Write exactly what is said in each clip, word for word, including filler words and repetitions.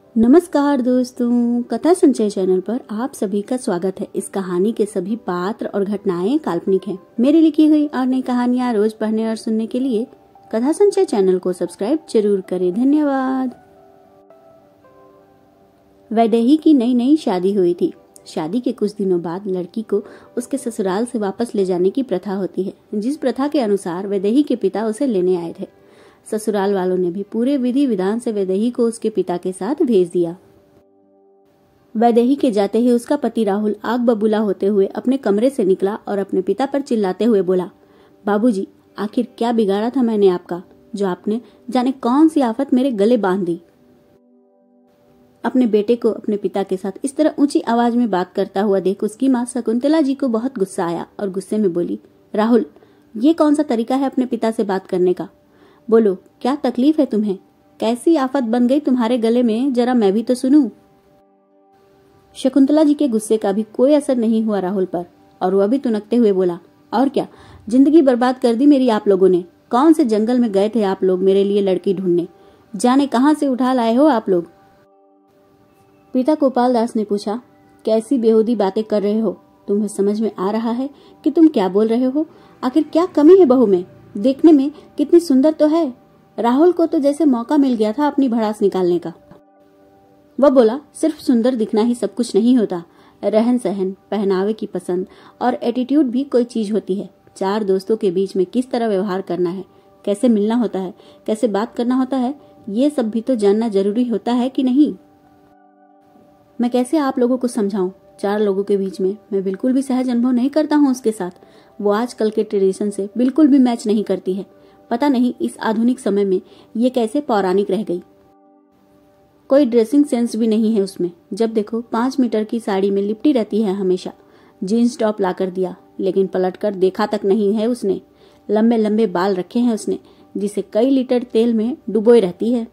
नमस्कार दोस्तों, कथा संचय चैनल पर आप सभी का स्वागत है। इस कहानी के सभी पात्र और घटनाएं काल्पनिक हैं। मेरी लिखी हुई और नई कहानियां रोज पढ़ने और सुनने के लिए कथा संचय चैनल को सब्सक्राइब जरूर करें। धन्यवाद। वैदेही की नई नई शादी हुई थी। शादी के कुछ दिनों बाद लड़की को उसके ससुराल से वापस ले जाने की प्रथा होती है, जिस प्रथा के अनुसार वैदेही के पिता उसे लेने आए थे। ससुराल वालों ने भी पूरे विधि विधान से वैदेही को उसके पिता के साथ भेज दिया। वैदेही के जाते ही उसका पति राहुल आग बबूला होते हुए अपने कमरे से निकला और अपने पिता पर चिल्लाते हुए बोला, बाबूजी, आखिर क्या बिगाड़ा था मैंने आपका, जो आपने जाने कौन सी आफत मेरे गले बांध दी। अपने बेटे को अपने पिता के साथ इस तरह ऊंची आवाज में बात करता हुआ देख उसकी माँ शकुंतला जी को बहुत गुस्सा आया और गुस्से में बोली, राहुल, ये कौन सा तरीका है अपने पिता से बात करने का? बोलो, क्या तकलीफ है तुम्हें? कैसी आफत बन गई तुम्हारे गले में, जरा मैं भी तो सुनूं। शकुंतला जी के गुस्से का भी कोई असर नहीं हुआ राहुल पर और वह भी तुनकते हुए बोला, और क्या, जिंदगी बर्बाद कर दी मेरी आप लोगों ने। कौन से जंगल में गए थे आप लोग मेरे लिए लड़की ढूंढने? जाने कहां से उठा लाए हो आप लोग। पिता गोपाल दास ने पूछा, कैसी बेहूदी बातें कर रहे हो? तुम्हें समझ में आ रहा है कि तुम क्या बोल रहे हो? आखिर क्या कमी है बहू में? देखने में कितनी सुंदर तो है। राहुल को तो जैसे मौका मिल गया था अपनी भड़ास निकालने का। वह बोला, सिर्फ सुंदर दिखना ही सब कुछ नहीं होता। रहन सहन, पहनावे की पसंद और एटीट्यूड भी कोई चीज होती है। चार दोस्तों के बीच में किस तरह व्यवहार करना है, कैसे मिलना होता है, कैसे बात करना होता है, ये सब भी तो जानना जरूरी होता है कि नहीं। मैं कैसे आप लोगों को समझाऊं? चार लोगों के बीच में मैं बिल्कुल भी सहज अनुभव नहीं करता हूं उसके साथ। वो आजकल के ट्रेडिशन से बिल्कुल भी मैच नहीं करती है। पता नहीं इस आधुनिक समय में ये कैसे पौराणिक रह गई। कोई ड्रेसिंग सेंस भी नहीं है उसमें। जब देखो पांच मीटर की साड़ी में लिपटी रहती है हमेशा। जीन्स टॉप ला कर दिया, लेकिन पलटकर देखा तक नहीं है उसने। लंबे लंबे बाल रखे हैं उसने, जिसे कई लीटर तेल में डुबोए रहती है।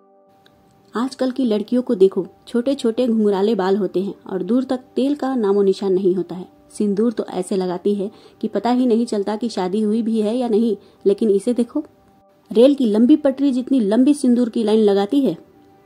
आजकल की लड़कियों को देखो, छोटे छोटे घुंघराले बाल होते हैं और दूर तक तेल का नामो निशान नहीं होता है। सिंदूर तो ऐसे लगाती है कि पता ही नहीं चलता कि शादी हुई भी है या नहीं। लेकिन इसे देखो, रेल की लंबी पटरी जितनी लंबी सिंदूर की लाइन लगाती है।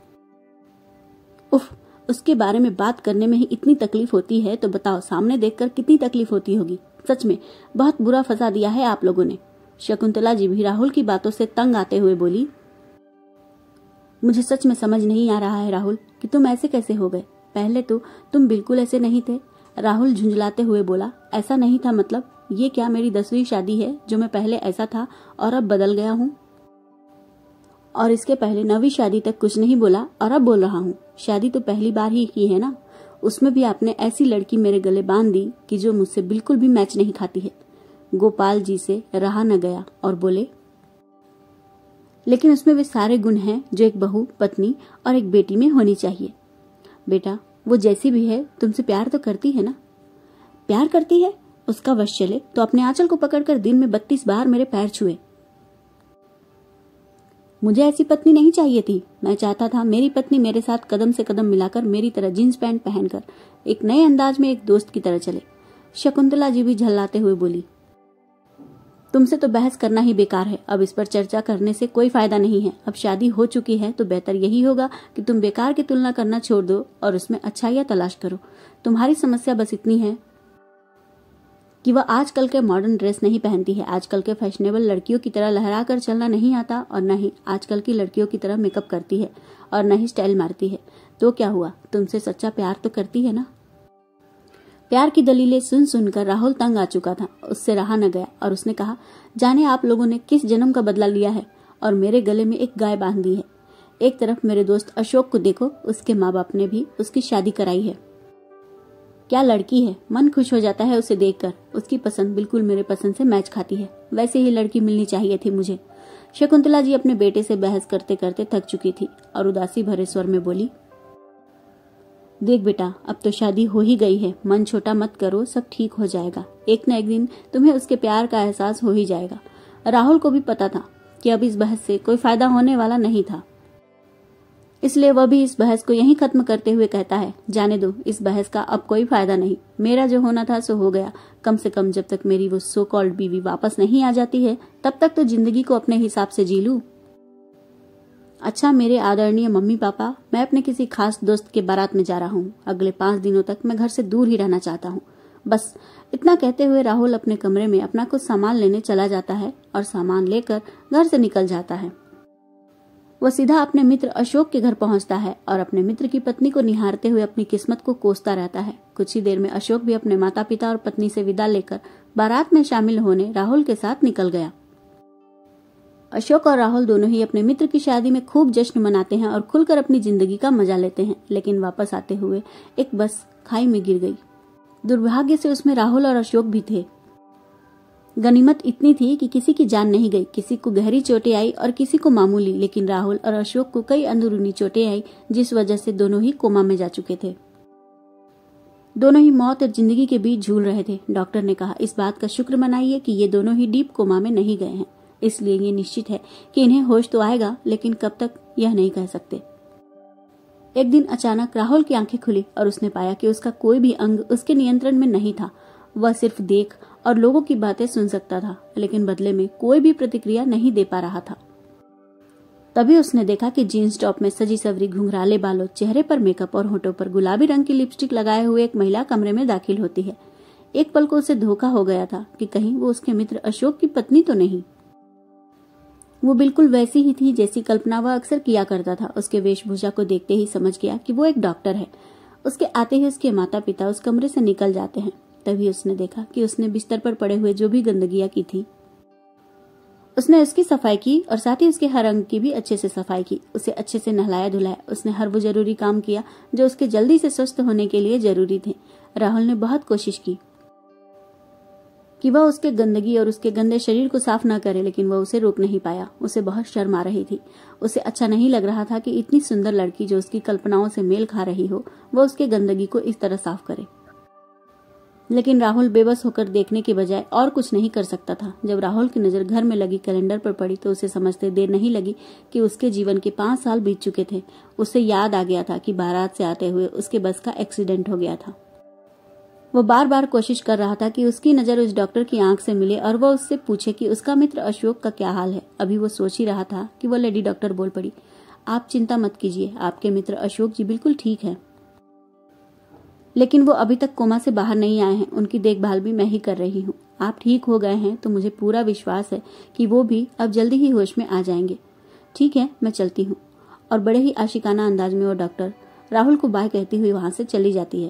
उफ, उसके बारे में बात करने में ही इतनी तकलीफ होती है तो बताओ सामने देखकर कितनी तकलीफ होती होगी। सच में बहुत बुरा फंसा दिया है आप लोगों ने। शकुंतला जी भी राहुल की बातों से तंग आते हुए बोली, मुझे सच में समझ नहीं आ रहा है राहुल कि तुम ऐसे कैसे हो गए। पहले तो तुम बिल्कुल ऐसे नहीं थे। राहुल झुंझलाते हुए बोला, ऐसा नहीं था मतलब? ये क्या मेरी दसवीं शादी है जो मैं पहले ऐसा था और अब बदल गया हूँ? और इसके पहले नवीं शादी तक कुछ नहीं बोला और अब बोल रहा हूँ। शादी तो पहली बार ही की है ना, उसमें भी आपने ऐसी लड़की मेरे गले बांध दी कि जो मुझसे बिल्कुल भी मैच नहीं खाती है। गोपाल जी से रहा न गया और बोले, लेकिन उसमें वे सारे गुण हैं जो एक बहू, पत्नी और एक बेटी में होनी चाहिए। बेटा, वो जैसी भी है तुमसे प्यार तो करती है ना? प्यार करती है, उसका वश चले तो अपने आंचल को पकड़कर दिन में बत्तीस बार मेरे पैर छुए। मुझे ऐसी पत्नी नहीं चाहिए थी। मैं चाहता था मेरी पत्नी मेरे साथ कदम से कदम मिलाकर मेरी तरह जींस पैंट पहनकर एक नए अंदाज में एक दोस्त की तरह चले। शकुंतला जी भी झल्लाते हुए बोली, तुमसे तो बहस करना ही बेकार है। अब इस पर चर्चा करने से कोई फायदा नहीं है। अब शादी हो चुकी है तो बेहतर यही होगा कि तुम बेकार की तुलना करना छोड़ दो और उसमें अच्छाइयां तलाश करो। तुम्हारी समस्या बस इतनी है कि वह आजकल के मॉडर्न ड्रेस नहीं पहनती है। आजकल के फैशनेबल लड़कियों की तरह लहरा कर चलना नहीं आता और न ही आजकल की लड़कियों की तरह मेकअप करती है और न ही स्टाइल मारती है। तो क्या हुआ, तुमसे सच्चा प्यार तो करती है ना? प्यार की दलीलें सुन सुनकर राहुल तंग आ चुका था। उससे रहा न गया और उसने कहा, जाने आप लोगों ने किस जन्म का बदला लिया है और मेरे गले में एक गाय बांध दी है। एक तरफ मेरे दोस्त अशोक को देखो, उसके माँ बाप ने भी उसकी शादी कराई है। क्या लड़की है, मन खुश हो जाता है उसे देखकर। उसकी पसंद बिल्कुल मेरे पसंद से मैच खाती है। वैसे ही लड़की मिलनी चाहिए थी मुझे। शकुंतला जी अपने बेटे से बहस करते करते थक चुकी थी और उदासी भरे स्वर में बोली, देख बेटा, अब तो शादी हो ही गई है। मन छोटा मत करो, सब ठीक हो जाएगा। एक न एक दिन तुम्हें उसके प्यार का एहसास हो ही जाएगा। राहुल को भी पता था कि अब इस बहस से कोई फायदा होने वाला नहीं था, इसलिए वह भी इस बहस को यहीं खत्म करते हुए कहता है, जाने दो, इस बहस का अब कोई फायदा नहीं। मेरा जो होना था सो हो गया। कम से कम जब तक मेरी वो सो कॉल्ड बीवी वापस नहीं आ जाती है तब तक तो जिंदगी को अपने हिसाब से जी लूं। अच्छा मेरे आदरणीय मम्मी पापा, मैं अपने किसी खास दोस्त के बारात में जा रहा हूँ। अगले पाँच दिनों तक मैं घर से दूर ही रहना चाहता हूँ। बस इतना कहते हुए राहुल अपने कमरे में अपना कुछ सामान लेने चला जाता है और सामान लेकर घर से निकल जाता है। वह सीधा अपने मित्र अशोक के घर पहुंचता है और अपने मित्र की पत्नी को निहारते हुए अपनी किस्मत को कोसता रहता है। कुछ ही देर में अशोक भी अपने माता पिता और पत्नी से विदा लेकर बारात में शामिल होने राहुल के साथ निकल गया। अशोक और राहुल दोनों ही अपने मित्र की शादी में खूब जश्न मनाते हैं और खुलकर अपनी जिंदगी का मजा लेते हैं, लेकिन वापस आते हुए एक बस खाई में गिर गई। दुर्भाग्य से उसमें राहुल और अशोक भी थे। गनीमत इतनी थी कि किसी की जान नहीं गई। किसी को गहरी चोटें आई और किसी को मामूली, लेकिन राहुल और अशोक को कई अंदरूनी चोटें आई, जिस वजह से दोनों ही कोमा में जा चुके थे। दोनों ही मौत और जिंदगी के बीच झूल रहे थे। डॉक्टर ने कहा, इस बात का शुक्र मनाइए कि ये दोनों ही डीप कोमा में नहीं गए हैं, इसलिए ये निश्चित है कि इन्हें होश तो आएगा, लेकिन कब तक यह नहीं कह सकते। एक दिन अचानक राहुल की आंखें खुली और उसने पाया कि उसका कोई भी अंग उसके नियंत्रण में नहीं था। वह सिर्फ देख और लोगों की बातें सुन सकता था, लेकिन बदले में कोई भी प्रतिक्रिया नहीं दे पा रहा था। तभी उसने देखा कि जीन्स टॉप में सजी सवरी, घुंघराले बालों, चेहरे पर मेकअप और होठों पर गुलाबी रंग की लिपस्टिक लगाए हुए एक महिला कमरे में दाखिल होती है। एक पल को उसे धोखा हो गया था कि कहीं वो उसके मित्र अशोक की पत्नी तो नहीं। वो बिल्कुल वैसी ही थी जैसी कल्पना वह अक्सर किया करता था। उसके वेशभूषा को देखते ही समझ गया कि वो एक डॉक्टर है। उसके आते ही उसके माता पिता उस कमरे से निकल जाते हैं। तभी उसने देखा कि उसने बिस्तर पर पड़े हुए जो भी गंदगियां की थी, उसने उसकी सफाई की और साथ ही उसके हर अंग की भी अच्छे से सफाई की। उसे अच्छे से नहलाया धुलाया। उसने हर वो जरूरी काम किया जो उसके जल्दी से स्वस्थ होने के लिए जरूरी थे। राहुल ने बहुत कोशिश की कि वह उसके गंदगी और उसके गंदे शरीर को साफ न करे, लेकिन वह उसे रोक नहीं पाया। उसे बहुत शर्म आ रही थी। उसे अच्छा नहीं लग रहा था कि इतनी सुंदर लड़की जो उसकी कल्पनाओं से मेल खा रही हो, वह उसके गंदगी को इस तरह साफ करे। लेकिन राहुल बेबस होकर देखने के बजाय और कुछ नहीं कर सकता था। जब राहुल की नजर घर में लगी कैलेंडर पर पड़ी तो उसे समझते देर नहीं लगी कि उसके जीवन के पांच साल बीत चुके थे। उसे याद आ गया था कि बारात से आते हुए उसके बस का एक्सीडेंट हो गया था। वो बार बार कोशिश कर रहा था कि उसकी नजर उस डॉक्टर की आंख से मिले और वह उससे पूछे कि उसका मित्र अशोक का क्या हाल है। अभी वो सोच ही रहा था कि वह लेडी डॉक्टर बोल पड़ी, आप चिंता मत कीजिए, आपके मित्र अशोक जी बिल्कुल ठीक है, लेकिन वो अभी तक कोमा से बाहर नहीं आए हैं। उनकी देखभाल भी मैं ही कर रही हूँ। आप ठीक हो गए हैं तो मुझे पूरा विश्वास है कि वो भी अब जल्दी ही होश में आ जाएंगे। ठीक है, मैं चलती हूँ। और बड़े ही आशिकाना अंदाज में वो डॉक्टर राहुल को बाय कहती हुई वहां से चली जाती है।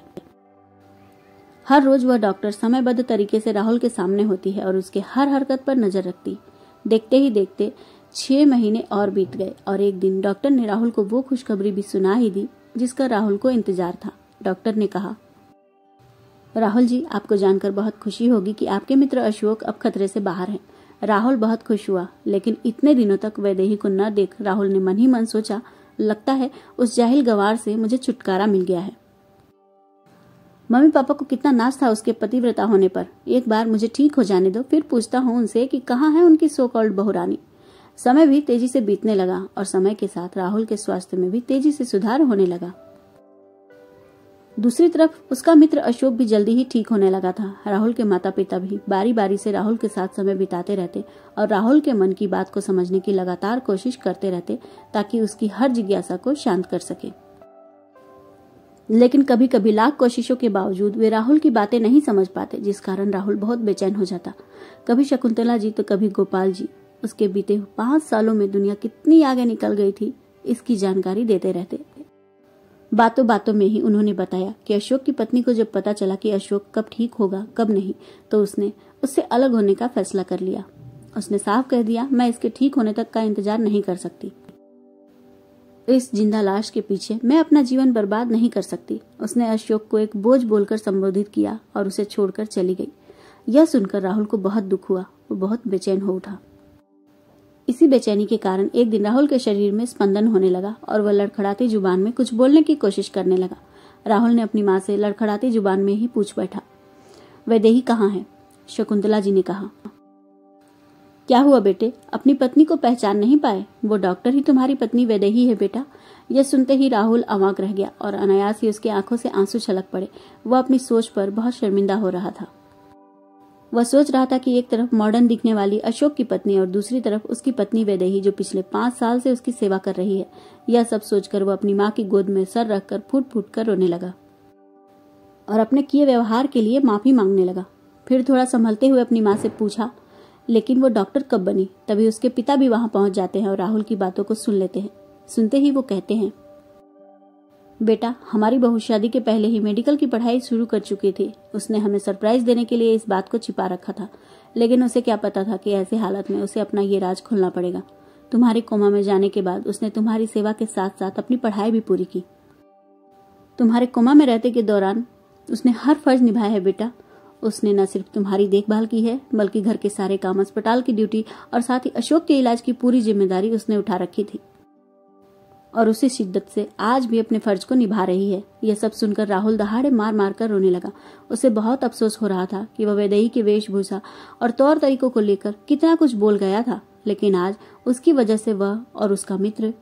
हर रोज वह डॉक्टर समयबद्ध तरीके से राहुल के सामने होती है और उसके हर हरकत पर नजर रखती। देखते ही देखते छह महीने और बीत गए और एक दिन डॉक्टर ने राहुल को वो खुशखबरी भी सुना ही दी जिसका राहुल को इंतजार था। डॉक्टर ने कहा, राहुल जी, आपको जानकर बहुत खुशी होगी कि आपके मित्र अशोक अब खतरे से बाहर हैं। राहुल बहुत खुश हुआ, लेकिन इतने दिनों तक वैदेही को न देख राहुल ने मन ही मन सोचा, लगता है उस जाहिल गवार से मुझे छुटकारा मिल गया है। मम्मी पापा को कितना नाज था उसके पतिव्रता होने पर। एक बार मुझे ठीक हो जाने दो, फिर पूछता हूँ उनसे कि कहाँ है उनकी सो कॉल्ड बहुरानी। समय भी तेजी से बीतने लगा और समय के साथ राहुल के स्वास्थ्य में भी तेजी से सुधार होने लगा। दूसरी तरफ उसका मित्र अशोक भी जल्दी ही ठीक होने लगा था। राहुल के माता पिता भी बारी बारी से राहुल के साथ समय बिताते रहते और राहुल के मन की बात को समझने की लगातार कोशिश करते रहते ताकि उसकी हर जिज्ञासा को शांत कर सके। लेकिन कभी कभी लाख कोशिशों के बावजूद वे राहुल की बातें नहीं समझ पाते, जिस कारण राहुल बहुत बेचैन हो जाता। कभी शकुंतला जी तो कभी गोपाल जी उसके बीते पांच सालों में दुनिया कितनी आगे निकल गई थी इसकी जानकारी देते रहते। बातों बातों में ही उन्होंने बताया कि अशोक की पत्नी को जब पता चला कि अशोक कब ठीक होगा कब नहीं, तो उसने उससे अलग होने का फैसला कर लिया। उसने साफ कह दिया, मैं इसके ठीक होने तक का इंतजार नहीं कर सकती। इस जिंदा लाश के पीछे मैं अपना जीवन बर्बाद नहीं कर सकती। उसने अशोक को एक बोझ बोलकर संबोधित किया और उसे छोड़कर चली गई। यह सुनकर राहुल को बहुत दुख हुआ। वो बहुत बेचैन हो उठा। इसी बेचैनी के कारण एक दिन राहुल के शरीर में स्पंदन होने लगा और वह लड़खड़ाती जुबान में कुछ बोलने की कोशिश करने लगा। राहुल ने अपनी माँ से लड़खड़ाती जुबान में ही पूछ बैठा, वैदेही कहाँ है? शकुंतला जी ने कहा, क्या हुआ बेटे, अपनी पत्नी को पहचान नहीं पाए? वो डॉक्टर ही तुम्हारी पत्नी वैदेही है बेटा। यह सुनते ही राहुल अवाक रह गया और अनायास ही उसकी आंखों से आंसू छलक पड़े। वह अपनी सोच पर बहुत शर्मिंदा हो रहा था। वह सोच रहा था कि एक तरफ मॉडर्न दिखने वाली अशोक की पत्नी और दूसरी तरफ उसकी पत्नी वैदेही जो पिछले पांच साल से उसकी सेवा कर रही है। यह सब सोचकर वह अपनी माँ की गोद में सर रखकर फूट फूट कर रोने लगा और अपने किए व्यवहार के लिए माफी मांगने लगा। फिर थोड़ा संभलते हुए अपनी माँ से पूछा, लेकिन वो डॉक्टर कब बनी? तभी उसके पिता भी वहां पहुंच जाते हैं और राहुल की बातों को सुन लेते हैं। सुनते ही वो कहते हैं, बेटा, हमारी बहू शादी के पहले ही मेडिकल की पढ़ाई शुरू कर चुकी थी। उसने हमें सरप्राइज देने के लिए इस बात को छिपा रखा था, लेकिन उसे क्या पता था कि ऐसी हालत में उसे अपना ये राज खोलना पड़ेगा। तुम्हारे कोमा में जाने के बाद उसने तुम्हारी सेवा के साथ साथ अपनी पढ़ाई भी पूरी की। तुम्हारे कोमा में रहते के दौरान उसने हर फर्ज निभाया है बेटा। उसने न सिर्फ तुम्हारी देखभाल की है, बल्कि घर के सारे काम, अस्पताल की ड्यूटी और साथ ही अशोक के इलाज की पूरी जिम्मेदारी उसने उठा रखी थी और उसी शिद्दत से आज भी अपने फर्ज को निभा रही है। यह सब सुनकर राहुल दहाड़े मार मार कर रोने लगा। उसे बहुत अफसोस हो रहा था कि वह वैदेही के वेशभूषा और तौर तरीकों को लेकर कितना कुछ बोल गया था, लेकिन आज उसकी वजह से वह और उसका मित्र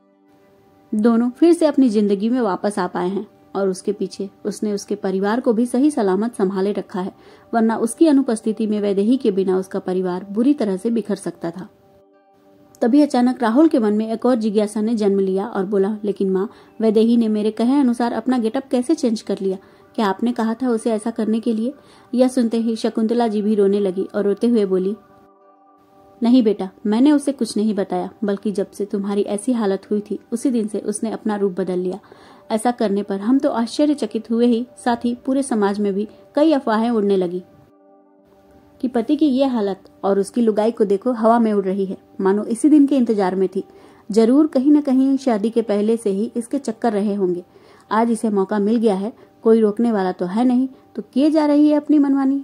दोनों फिर से अपनी जिंदगी में वापस आ पाए हैं और उसके पीछे उसने उसके परिवार को भी सही सलामत संभाले रखा है, वरना उसकी अनुपस्थिति में वैदेही के बिना उसका परिवार बुरी तरह से बिखर सकता था। तभी अचानक राहुल के मन में एक और जिज्ञासा ने जन्म लिया और बोला, लेकिन माँ, वैदेही ने मेरे कहे अनुसार अपना गेटअप कैसे चेंज कर लिया? क्या आपने कहा था उसे ऐसा करने के लिए? यह सुनते ही शकुंतला जी भी रोने लगी और रोते हुए बोली, नहीं बेटा, मैंने उसे कुछ नहीं बताया, बल्कि जब से तुम्हारी ऐसी हालत हुई थी उसी दिन से उसने अपना रूप बदल लिया। ऐसा करने पर हम तो आश्चर्यचकित हुए ही, साथ ही पूरे समाज में भी कई अफवाहें उड़ने लगी कि पति की यह हालत और उसकी लुगाई को देखो हवा में उड़ रही है, मानो इसी दिन के इंतजार में थी। जरूर कहीं न कहीं शादी के पहले से ही इसके चक्कर रहे होंगे। आज इसे मौका मिल गया है, कोई रोकने वाला तो है नहीं, तो किए जा रही है अपनी मनमानी।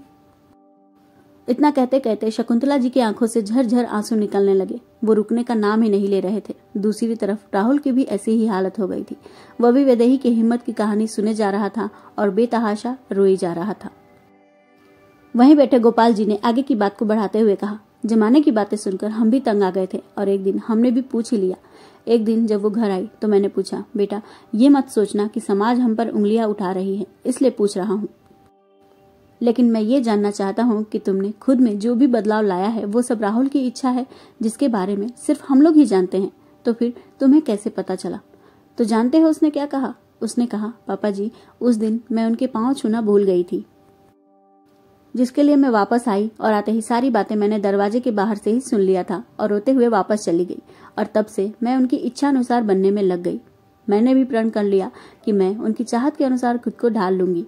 इतना कहते कहते शकुंतला जी की आंखों से झरझर आंसू निकलने लगे। वो रुकने का नाम ही नहीं ले रहे थे। दूसरी तरफ राहुल की भी ऐसी ही हालत हो गई थी। वह भी वैदेही की हिम्मत की कहानी सुने जा रहा था और बेतहाशा रोई जा रहा था। वहीं बैठे गोपाल जी ने आगे की बात को बढ़ाते हुए कहा, जमाने की बातें सुनकर हम भी तंग आ गए थे और एक दिन हमने भी पूछ ही लिया। एक दिन जब वो घर आई तो मैंने पूछा, बेटा, ये मत सोचना कि समाज हम पर उंगलियां उठा रही है, इसलिए पूछ रहा हूँ, लेकिन मैं ये जानना चाहता हूँ कि तुमने खुद में जो भी बदलाव लाया है वो सब राहुल की इच्छा है, जिसके बारे में सिर्फ हम लोग ही जानते हैं। तो फिर तुम्हें कैसे पता चला? तो जानते हो उसने क्या कहा? उसने कहा, पापा जी, उस दिन मैं उनके पांव छूना भूल गई थी, जिसके लिए मैं वापस आई और आते ही सारी बातें मैंने दरवाजे के बाहर से ही सुन लिया था और रोते हुए वापस चली गई और तब से मैं उनकी इच्छा अनुसार बनने में लग गई। मैंने भी प्रण कर लिया कि मैं उनकी चाहत के अनुसार खुद को ढाल लूंगी।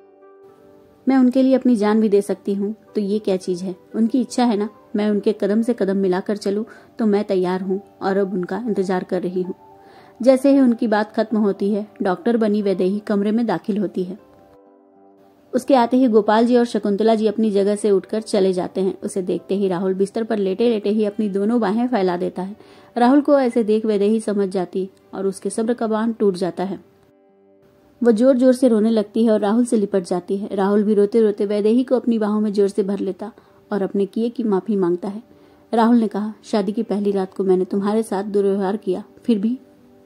मैं उनके लिए अपनी जान भी दे सकती हूँ, तो ये क्या चीज है? उनकी इच्छा है ना, मैं उनके कदम से कदम मिलाकर चलूं, तो मैं तैयार हूँ और अब उनका इंतजार कर रही हूँ। जैसे ही उनकी बात खत्म होती है, डॉक्टर बनी वैदेही कमरे में दाखिल होती है। उसके आते ही गोपाल जी और शकुंतला जी अपनी जगह से उठकर चले जाते हैं। उसे देखते ही राहुल बिस्तर पर लेटे लेटे ही अपनी दोनों बाहें फैला देता है। राहुल को ऐसे देख वैदेही समझ जाती और उसके सब्र का बांध टूट जाता है। वो जोर जोर से रोने लगती है और राहुल से लिपट जाती है। राहुल भी रोते रोते वैदेही को अपनी बाहों में जोर से भर लेता और अपने किए की माफी मांगता है। राहुल ने कहा, शादी की पहली रात को मैंने तुम्हारे साथ दुर्व्यवहार किया, फिर भी।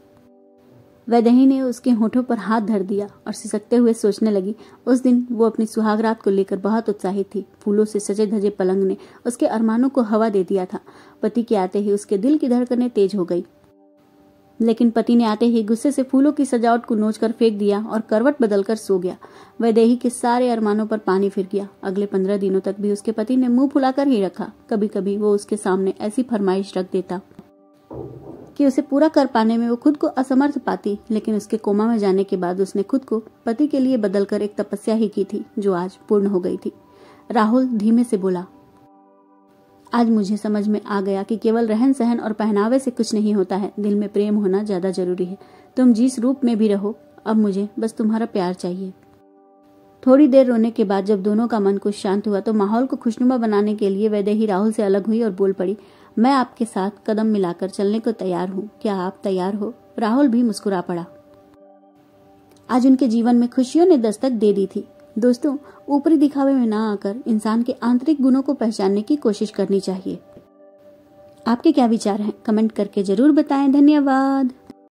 वैदेही ने उसके होठों पर हाथ धर दिया और सिसकते हुए सोचने लगी, उस दिन वो अपनी सुहागरात को लेकर बहुत उत्साहित थी। फूलों से सजे धजे पलंग ने उसके अरमानों को हवा दे दिया था। पति के आते ही उसके दिल की धड़कनें तेज हो गई, लेकिन पति ने आते ही गुस्से से फूलों की सजावट को नोचकर फेंक दिया और करवट बदलकर सो गया। वैदेही के सारे अरमानों पर पानी फिर गया। अगले पंद्रह दिनों तक भी उसके पति ने मुंह फुलाकर ही रखा। कभी कभी वो उसके सामने ऐसी फरमाइश रख देता कि उसे पूरा कर पाने में वो खुद को असमर्थ पाती, लेकिन उसके कोमा में जाने के बाद उसने खुद को पति के लिए बदलकर एक तपस्या ही की थी, जो आज पूर्ण हो गई थी। राहुल धीमे से बोला, आज मुझे समझ में आ गया कि केवल रहन सहन और पहनावे से कुछ नहीं होता है, दिल में प्रेम होना ज्यादा जरूरी है। तुम जिस रूप में भी रहो, अब मुझे बस तुम्हारा प्यार चाहिए। थोड़ी देर रोने के बाद जब दोनों का मन कुछ शांत हुआ तो माहौल को खुशनुमा बनाने के लिए वैदेही राहुल से अलग हुई और बोल पड़ी, मैं आपके साथ कदम मिलाकर चलने को तैयार हूँ, क्या आप तैयार हो? राहुल भी मुस्कुरा पड़ा। आज उनके जीवन में खुशियों ने दस्तक दे दी थी। दोस्तों, ऊपरी दिखावे में ना आकर इंसान के आंतरिक गुणों को पहचानने की कोशिश करनी चाहिए। आपके क्या विचार हैं? कमेंट करके जरूर बताएं। धन्यवाद।